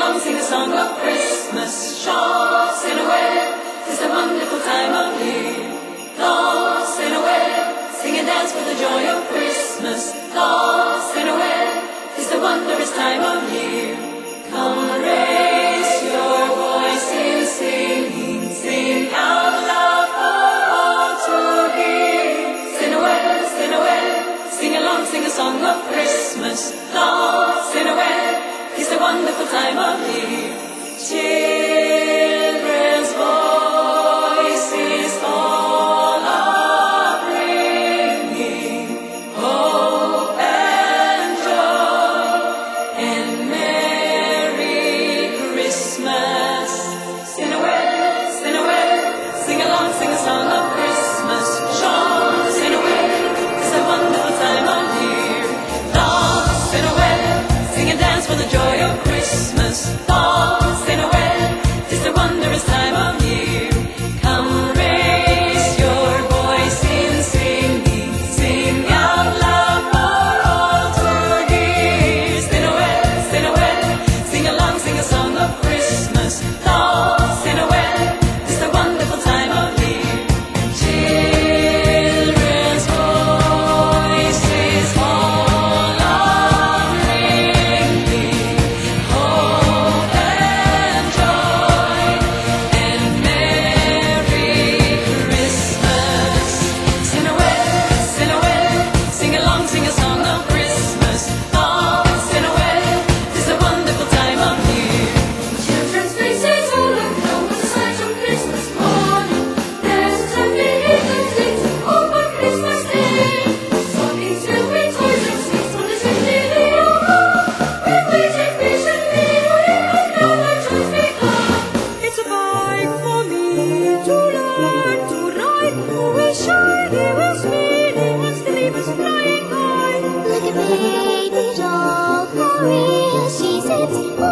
along, sing a song of Christmas. Lost in a way, 'tis a wonderful time of year. Lost in a way, sing and dance for the joy of Christmas. Lost in a way, 'tis the wondrous time of year. Come raise your voice in singing, sing out loud for all to hear. Sing away, sing along, sing a song of Christmas. Lost in a way, 'tis the wonderful time of year. Children's voices all are bringing hope and joy and Merry Christmas. Sing away, sing along, sing a song of Christmas. Lost in a way, 'tis a wonderful time of year. Lost in a way, sing and dance for the joy of Christmas. Lost in a way, 'tis the wondrous time of year. Come raise your voice in singing, sing out loud for all to hear. Sing away, sing along, sing a song of Christmas. Lost in a way, 'tis the wonderful time of year. Children's voices all are bringing hope and joy and Merry Christmas. Sing away, sing along, sing a song of Christmas. Lost in a way, 'tis a wonderful time of year. Children's faces all aglow with the sight of Christmas morning. There's a happy little things over Christmas Day. Stockings filled with toys and sweets on the chimney they all hung. We're waiting patiently for it, and now our joys begun. It's a bike for me to learn to ride. Who will shine, he will speed, he wants to leave us flying high. Like a baby doll, Maria, she sits